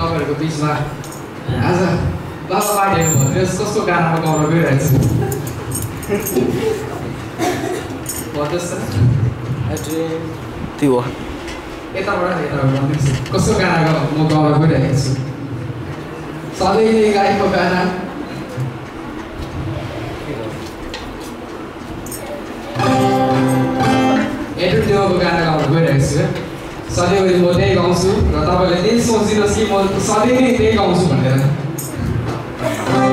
तपाईँहरूको बिचमा आज बाबा पार्टीहरू भन्नुहोस् कस्तो गानामा गाउन गइरहेको छु भन्नुहोस् न त्यो यताबाट भन्दैछु कस्तो गाना म गाउन गइरहेको छु सधैँ नै गाएको गाना एन्टरटेनको गाना गाउन गइरहेको छु सधैँभरि म त्यही गाउँछु र तपाईँले त्यही सोचिदिनुहोस् कि म सधैँ नै त्यही गाउँछु भनेर